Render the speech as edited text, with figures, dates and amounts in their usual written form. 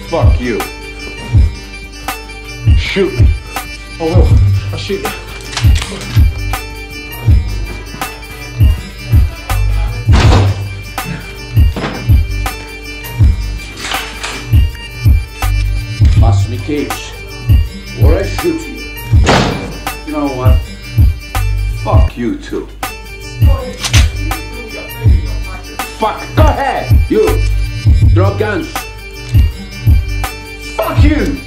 Fuck you. Shoot me. Oh, no. I'll shoot you. Pass me cage, or I shoot you. You know what? Fuck you too. Fuck, go ahead, you. Drop guns. Fuck you!